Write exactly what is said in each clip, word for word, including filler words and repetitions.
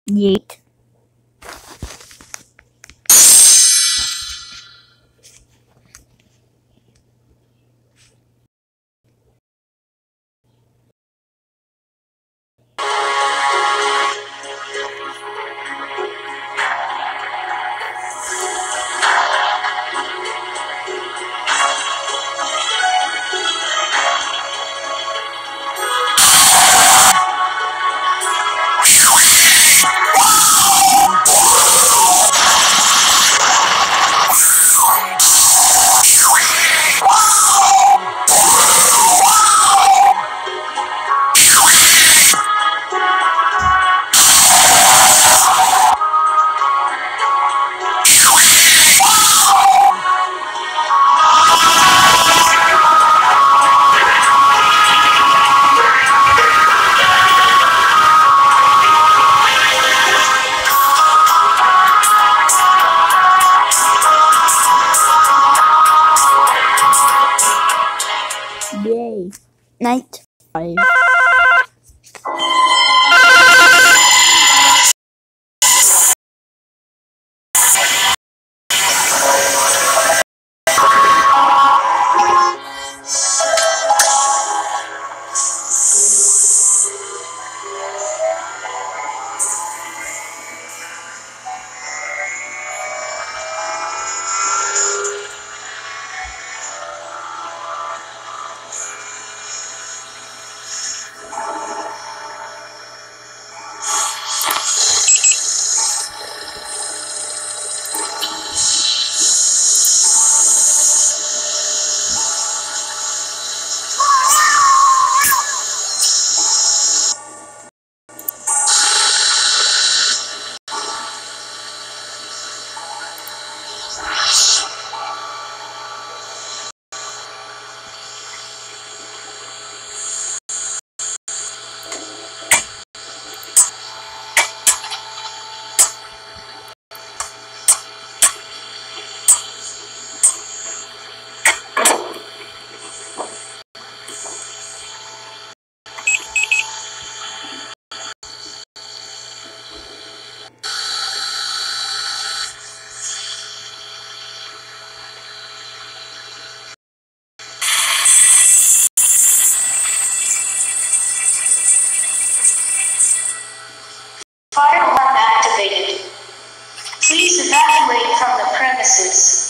Yeet. Yay. Night five. Fire alarm activated. Please evacuate from the premises.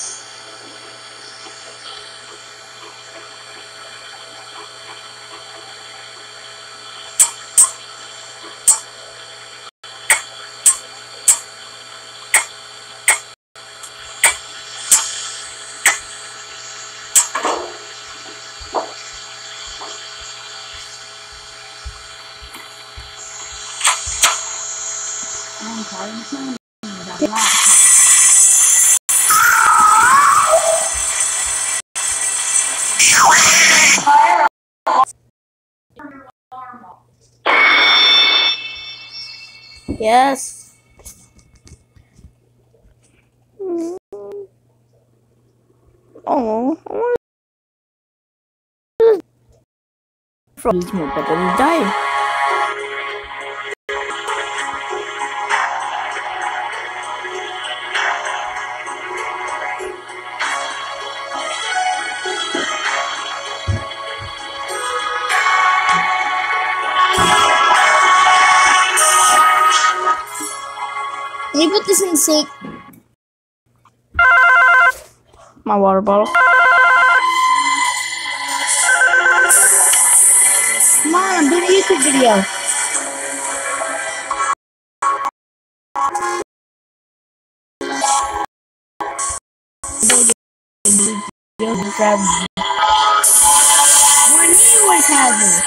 Fire Yes. Oh, I want to from these more better than die. Can you put this in the sink? My water bottle. Come on, I'm doing a YouTube video. When he was having.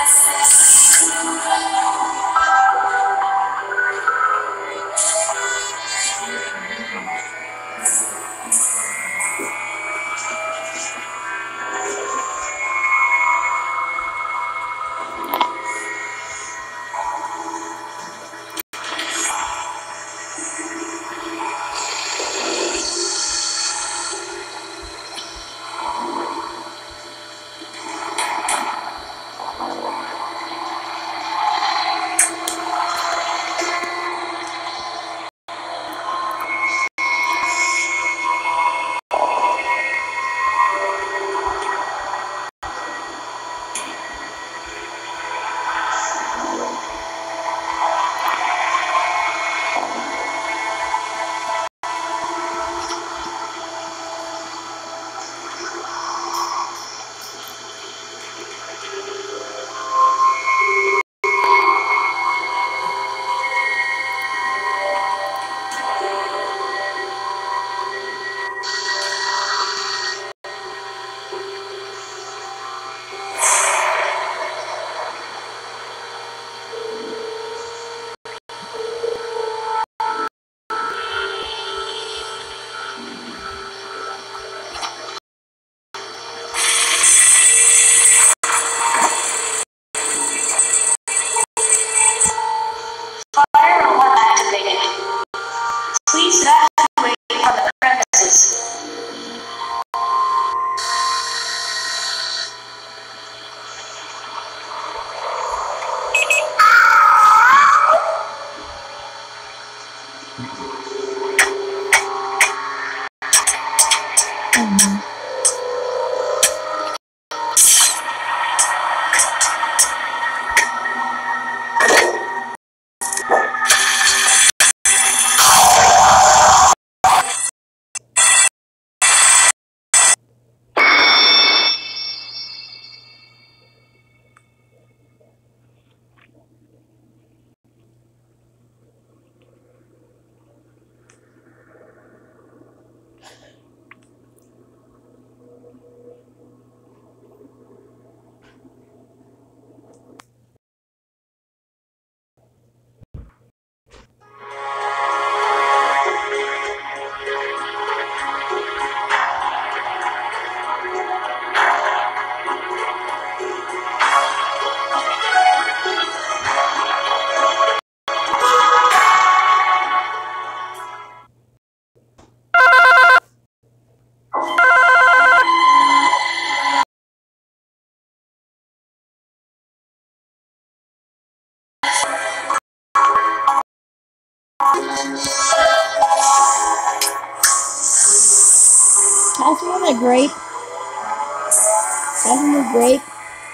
a grape. That's a new grape.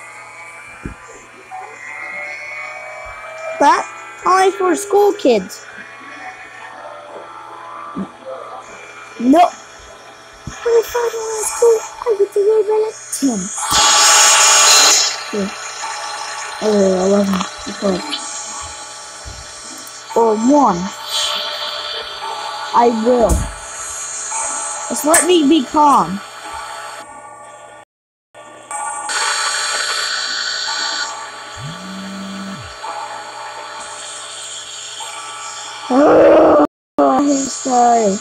But only for school kids. No. When if I don't have school, I get to go by like ten. Yeah. Oh, eleven. twelve. Or one. I will. Just let me be calm. Oh, I'm sorry.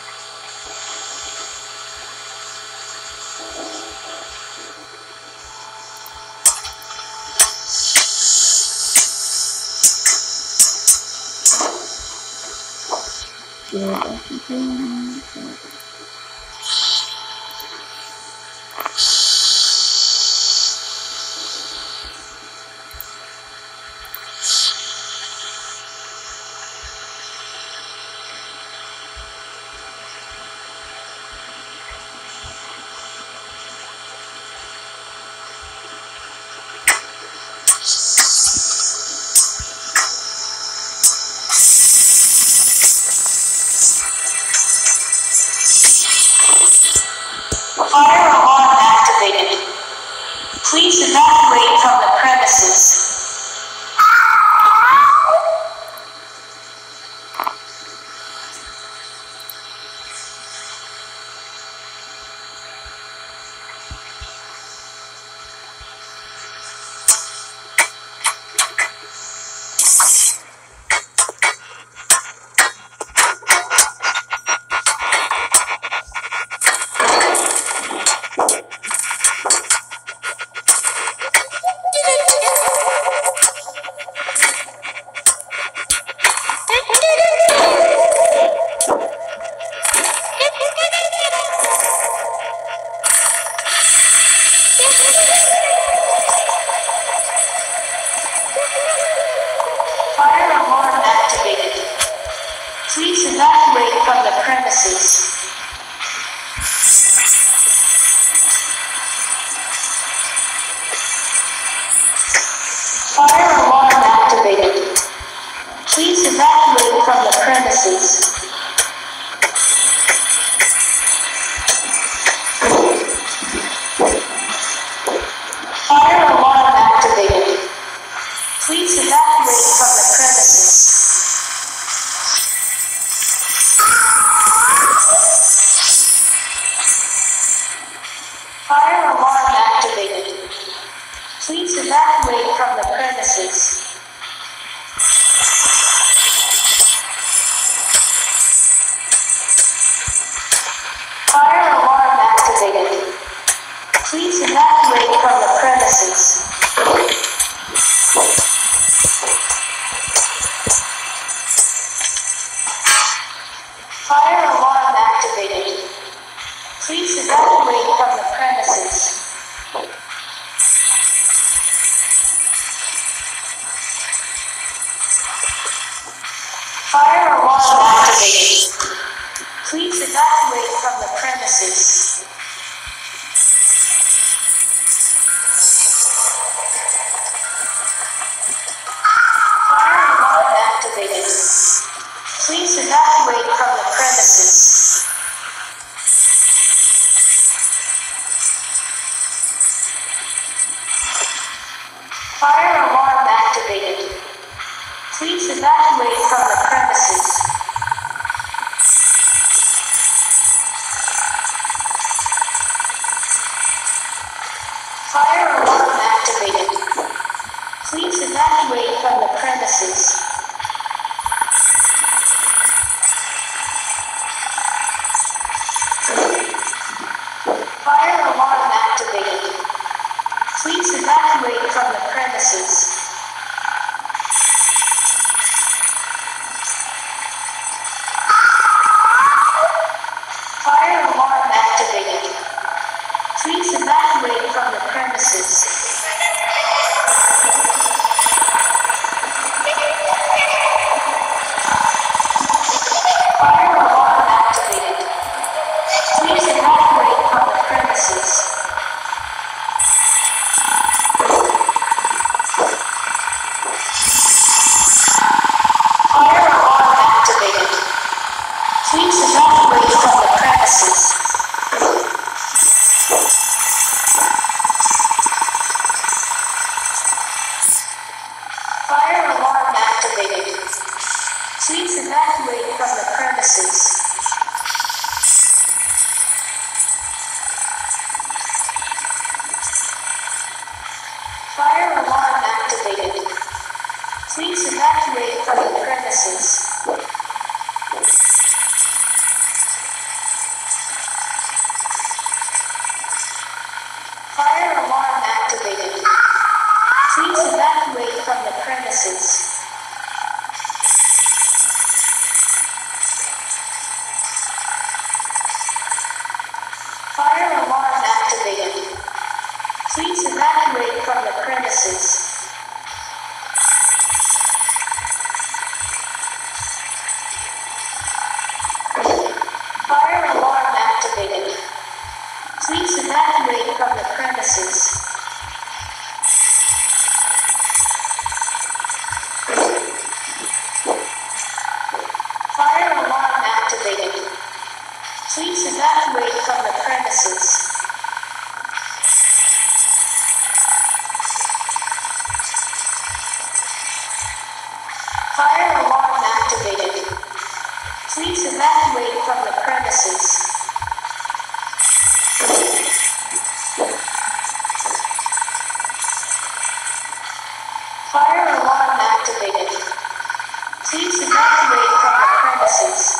Fire alarm activated. Please evacuate from the premises. Fire alarm activated. Please evacuate from the premises. Fire alarm activated. Please evacuate from the premises. Fire alarm activated. Please evacuate from the premises. Fire alarm activated. Please evacuate from the premises. Fire alarm activated. Please evacuate from the premises. Fire alarm activated. Please evacuate from the premises. Fire alarm activated. Please evacuate from the premises. Fire alarm activated. Please evacuate from the premises. Fire alarm activated. Please evacuate from the premises. Fire alarm activated. Please evacuate from the premises. Fire alarm activated. Please evacuate from the premises. evacuate from the premises. Fire alarm activated. Please evacuate from the premises. Fire alarm activated. Please evacuate from the premises. Fire alarm activated. Please evacuate from the premises. Fire alarm activated. Please evacuate from the premises. Fire alarm activated. Please evacuate from the premises. Fire alarm activated. Please evacuate from the premises.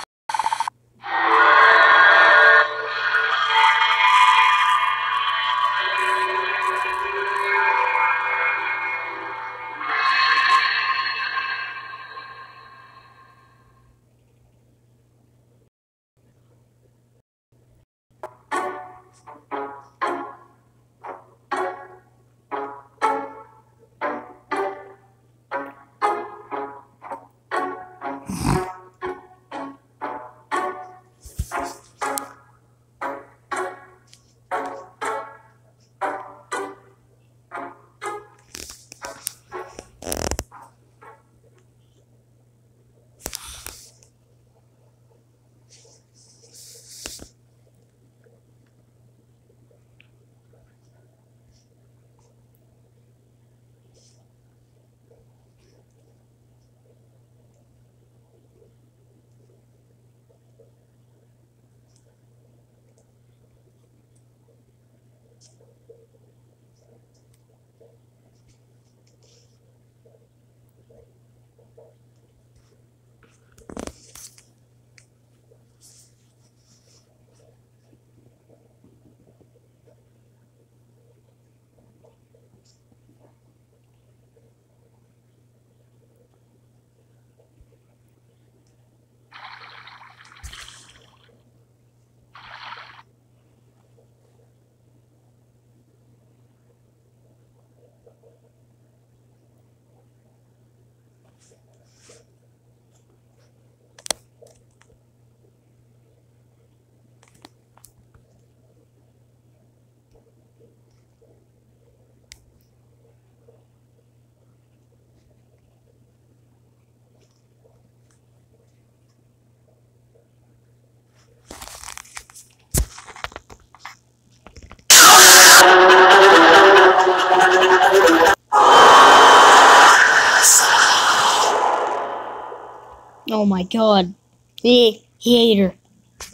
Oh my god. He, he ate her.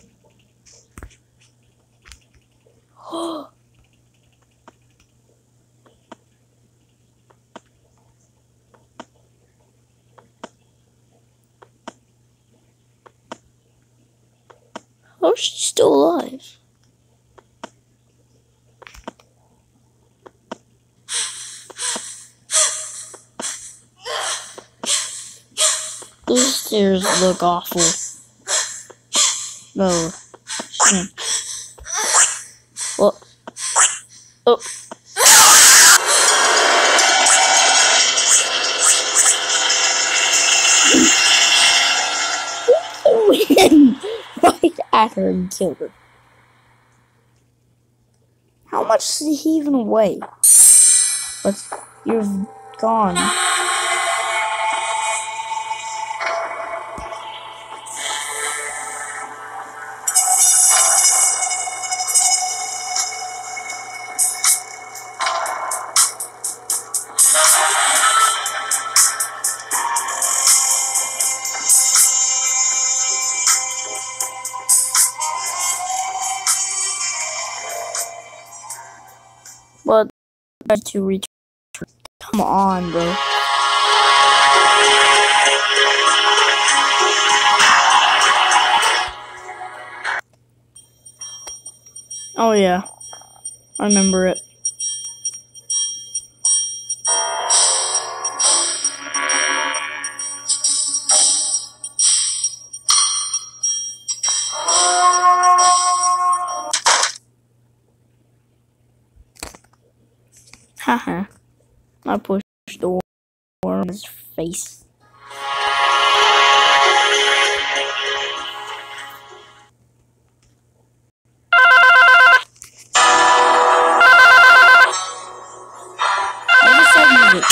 How is she still alive? Those stairs look awful. No. Hmm. Well. Oh. Win! Right at her and killed her. How much did he even weigh? But you've gone. But to return. Come on, bro. Oh yeah, I remember it. Haha, I pushed the worm's face. I just said music.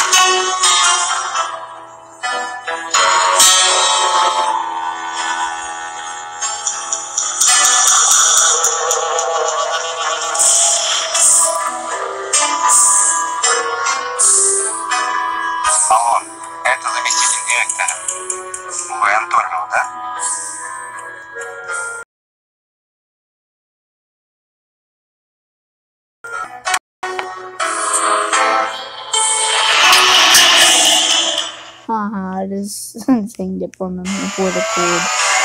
Алло, это заместитель директора. Вы Антонов, да? Haha, I just sang it from him before the chord.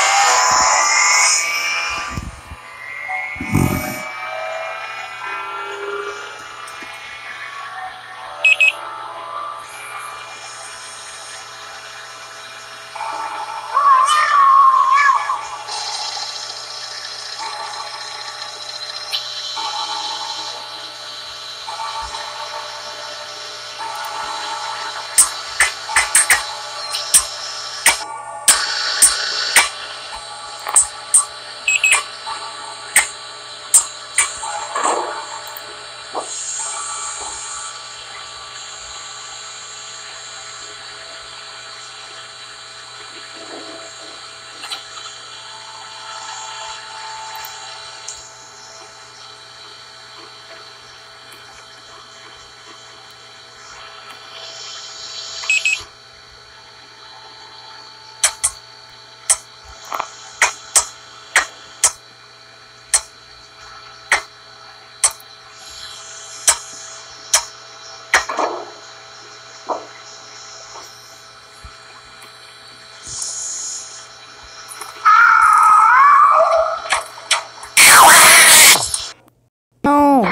No!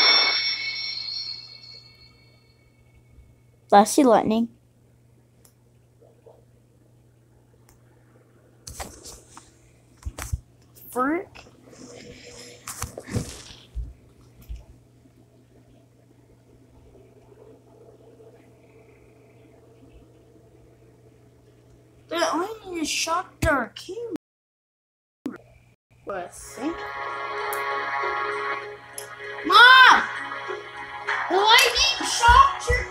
Flashy lightning. Frick. That lightning just shocked our camera. What I think? Mom! The lightning shocked your